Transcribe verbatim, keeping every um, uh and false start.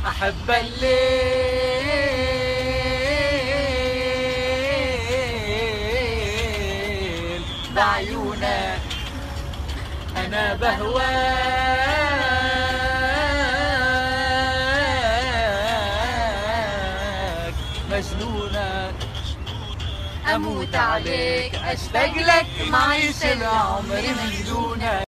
أحب الليل بعيونك، أنا بهواك مجنونك، أموت عليك أشتاق لك معيش العمر من دونك.